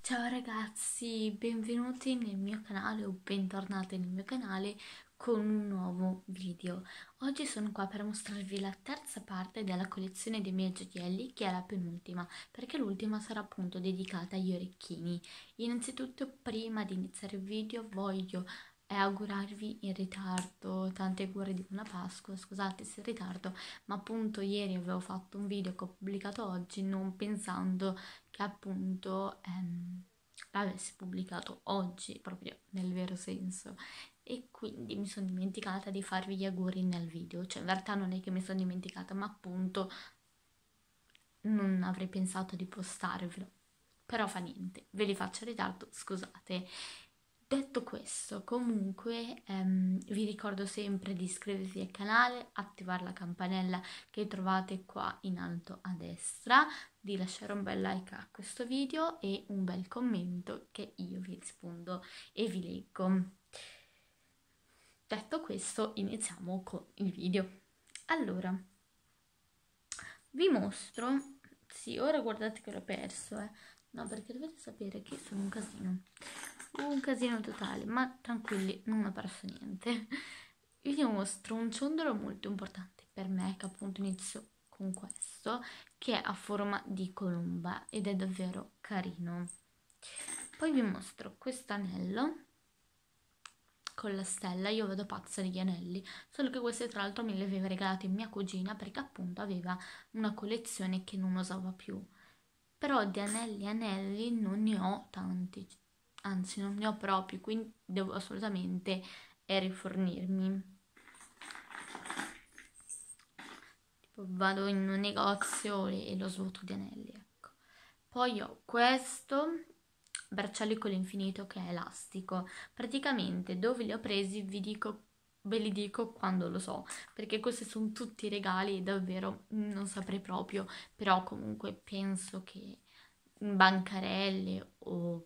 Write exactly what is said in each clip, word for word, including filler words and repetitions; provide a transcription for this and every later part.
Ciao ragazzi, benvenuti nel mio canale o bentornati nel mio canale con un nuovo video. Oggi sono qua per mostrarvi la terza parte della collezione dei miei gioielli, che è la penultima, perché l'ultima sarà appunto dedicata agli orecchini. Innanzitutto, prima di iniziare il video, voglio eh, augurarvi in ritardo tante auguri di buona Pasqua. Scusate se in ritardo, ma appunto ieri avevo fatto un video che ho pubblicato oggi non pensando che appunto ehm, l'avessi pubblicato oggi, proprio nel vero senso, e quindi mi sono dimenticata di farvi gli auguri nel video. Cioè in realtà non è che mi sono dimenticata, ma appunto non avrei pensato di postarvelo, però fa niente, ve li faccio in ritardo, scusate. Detto questo, comunque ehm, vi ricordo sempre di iscrivervi al canale, attivare la campanella che trovate qua in alto a destra, di lasciare un bel like a questo video e un bel commento che io vi rispondo e vi leggo. Detto questo, iniziamo con il video. Allora, vi mostro, sì, ora guardate che l'ho perso, eh. No, perché dovete sapere che sono un casino, un casino totale, ma tranquilli, non ho perso niente. Vi mostro un ciondolo molto importante per me, che appunto inizio con questo, che è a forma di colomba ed è davvero carino. Poi vi mostro questo anello con la stella. Io vado pazza degli anelli, solo che questi tra l'altro me li aveva regalati mia cugina perché appunto aveva una collezione che non usava più. Però di anelli anelli non ne ho tanti, anzi non ne ho proprio, quindi devo assolutamente eh, rifornirmi. Tipo vado in un negozio e lo svuoto di anelli, ecco. Poi ho questo bracciali con l'infinito che è elastico. Praticamente dove li ho presi vi dico, ve li dico quando lo so, perché questi sono tutti regali, davvero non saprei proprio, però comunque penso che in bancarelle o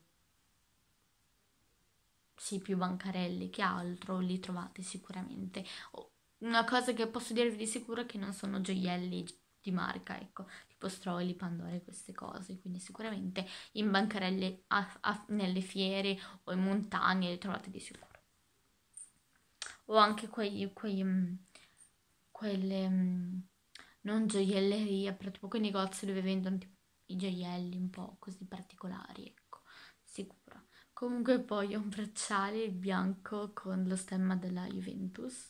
sì, più bancarelle che altro li trovate sicuramente. Oh, una cosa che posso dirvi di sicuro è che non sono gioielli di marca, ecco, tipo Stroli, Pandore, queste cose, quindi sicuramente in bancarelle, a- a- nelle fiere o in montagne li trovate di sicuro. O anche quei, quei, mm, quelle, mm, non gioiellerie, però tipo quei negozi dove vendono tipo i gioielli un po' così particolari, ecco, sicuro. Comunque poi ho un bracciale bianco con lo stemma della Juventus.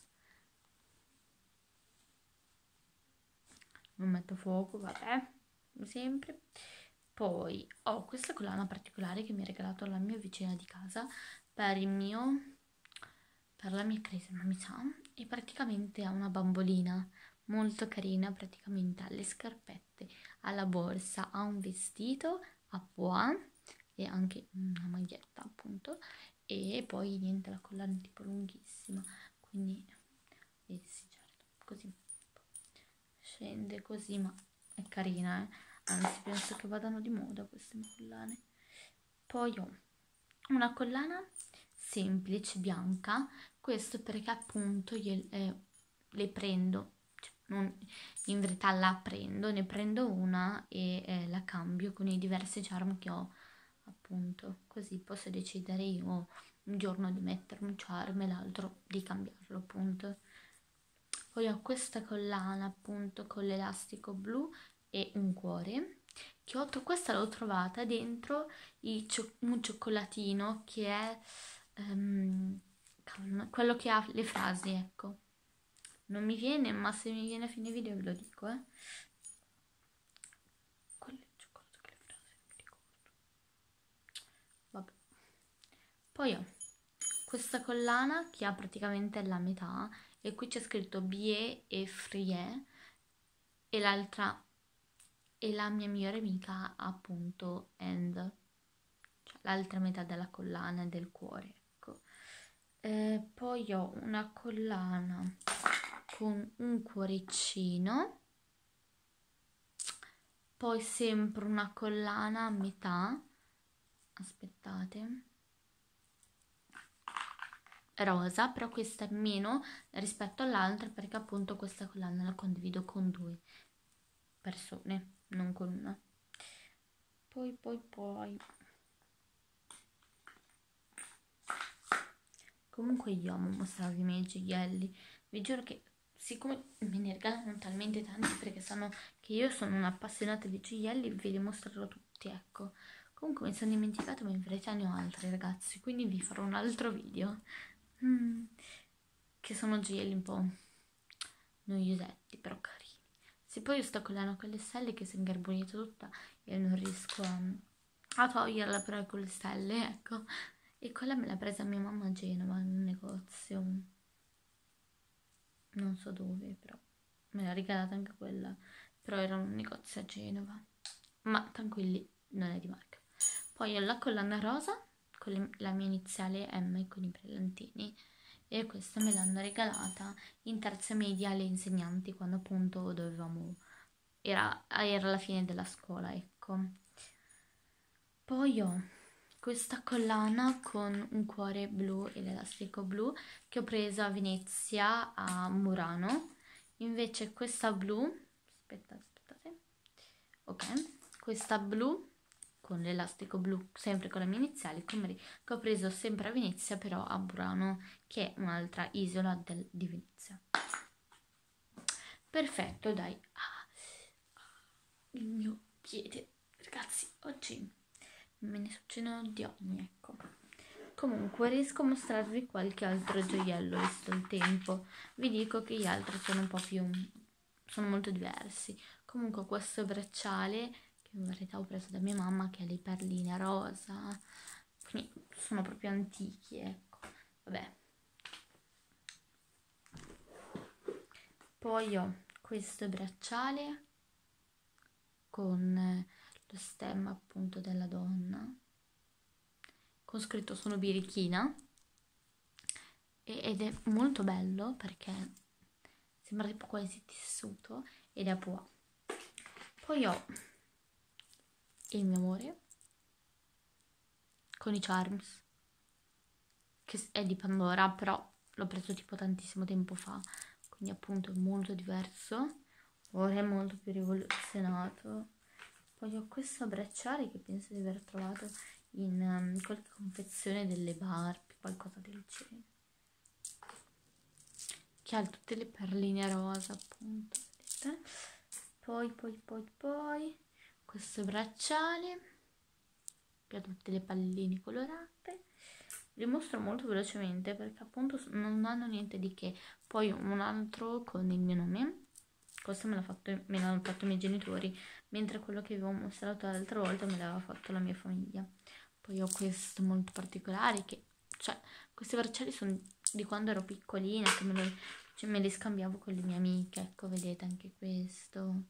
Non metto fuoco, vabbè, come sempre. Poi ho questa collana particolare che mi ha regalato la mia vicina di casa per il mio, per la mia cresima, mi sa, e praticamente ha una bambolina molto carina, praticamente ha le scarpette, ha la borsa, ha un vestito a pois e anche una maglietta appunto, e poi niente, la collana è tipo lunghissima, quindi eh sì, certo, così scende così, ma è carina, eh. Anzi penso che vadano di moda queste collane. Poi ho una collana semplice bianca, questo perché appunto io eh, le prendo, cioè, non, in verità la prendo, ne prendo una e eh, la cambio con i diversi charm che ho, appunto, così posso decidere io un giorno di mettere un charm e l'altro di cambiarlo, appunto. Poi ho questa collana appunto con l'elastico blu e un cuore che ho, questa l'ho trovata dentro il cio- un cioccolatino che è ehm, cavolo, quello che ha le frasi, ecco. Non mi viene, ma se mi viene a fine video ve lo dico, eh. Quello è il cioccolato che le frasi, non mi ricordo. Vabbè. Poi ho questa collana che ha praticamente la metà e qui c'è scritto Bie e Frie e l'altra e la mia migliore amica ha appunto End, cioè l'altra metà della collana e del cuore, ecco. Eh, poi ho una collana con un cuoricino, poi sempre una collana a metà, aspettate, rosa, però questa è meno rispetto all'altra perché appunto questa collana la condivido con due persone, non con una. Poi, poi, poi Comunque io amo mostrarvi i miei gioielli, vi giuro che siccome me ne regalano talmente tanti perché sanno che io sono un'appassionata di gioielli, ve li mostrerò tutti, ecco. Comunque mi sono dimenticata, ma in verità ne ho altri ragazzi, quindi vi farò un altro video. Mm, che sono gioielli un po' noiosetti, però carini. Se poi io sto collana con le stelle che si è ingarbonita tutta e non riesco a, a toglierla però con le stelle, ecco. E quella me l'ha presa mia mamma a Genova in un negozio, non so dove, però me l'ha regalata anche quella, però era un negozio a Genova. Ma tranquilli, non è di marca. Poi ho la collana rosa con le- la mia iniziale M con i brillantini, e questa me l'hanno regalata in terza media alle insegnanti quando appunto dovevamo, era, era la fine della scuola, ecco. Poi ho questa collana con un cuore blu e l'elastico blu che ho preso a Venezia a Murano. Invece questa blu, aspettate, aspettate, ok, questa blu con l'elastico blu, sempre con le mie iniziali, come che ho preso sempre a Venezia, però a Burano, che è un'altra isola del, di Venezia. Perfetto, dai. Ah, il mio piede, ragazzi, oggi me ne succedono di ogni, ecco. Comunque riesco a mostrarvi qualche altro gioiello visto il tempo. Vi dico che gli altri sono un po' più, sono molto diversi. Comunque questo bracciale che in verità ho preso da mia mamma, che ha le perline rosa, quindi sono proprio antichi, ecco. Vabbè. Poi ho questo bracciale con lo stemma appunto della donna, con scritto sono birichina, ed è molto bello perché sembra tipo quasi tessuto ed è a pois. Poi ho il mio amore con i Charms, che è di Pandora, però l'ho preso tipo tantissimo tempo fa, quindi appunto è molto diverso, ora è molto più rivoluzionato. Poi ho questo bracciale che penso di aver trovato in um, qualche confezione delle Barbie, qualcosa del genere, che ha tutte le perline rosa appunto, vedete? Poi, poi, poi, poi, questo bracciale che ha tutte le palline colorate. Vi mostro molto velocemente perché appunto non hanno niente di che. Poi un altro con il mio nome, questo me l'ha fatto, me l'hanno fatto i miei genitori, mentre quello che avevo mostrato l'altra volta me l'aveva fatto la mia famiglia. Poi ho questo molto particolare che, cioè, questi bracciali sono di quando ero piccolina, che me, lo, cioè, me li scambiavo con le mie amiche, ecco, vedete anche questo.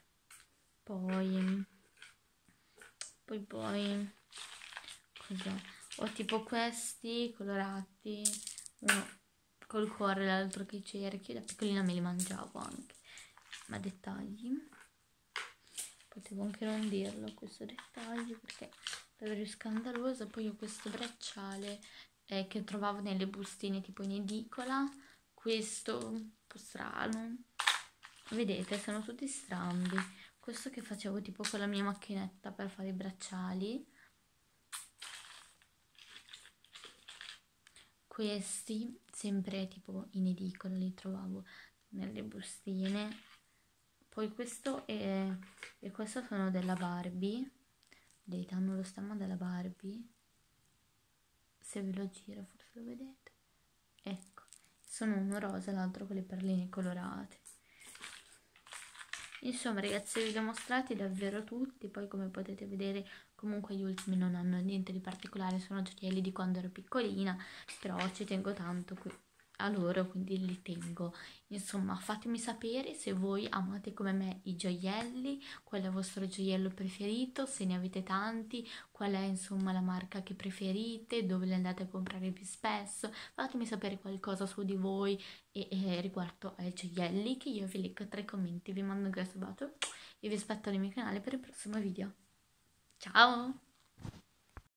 Poi, poi, poi, cos'è? Ho tipo questi colorati, uno col cuore, l'altro che cerchi, da piccolina me li mangiavo anche, ma dettagli. Potevo anche non dirlo questo dettaglio perché davvero scandaloso. Poi ho questo bracciale eh, che trovavo nelle bustine tipo in edicola, questo un po' strano, vedete, sono tutti strambi. Questo che facevo tipo con la mia macchinetta per fare i bracciali, questi sempre tipo in edicola li trovavo nelle bustine. Poi questo è, e questo sono della Barbie, vedete, hanno lo stemma della Barbie, se ve lo giro forse lo vedete, ecco, sono uno rosa e l'altro con le perline colorate. Insomma ragazzi, vi ho mostrati davvero tutti, poi come potete vedere comunque gli ultimi non hanno niente di particolare, sono gioielli di quando ero piccolina, però ci tengo tanto qui a loro, quindi li tengo. Insomma, fatemi sapere se voi amate come me i gioielli, qual è il vostro gioiello preferito, se ne avete tanti, qual è insomma la marca che preferite, dove li andate a comprare più spesso. Fatemi sapere qualcosa su di voi e, e riguardo ai gioielli, che io vi leggo tra i commenti. Vi mando un grosso bacio e vi aspetto nel mio canale per il prossimo video. Ciao!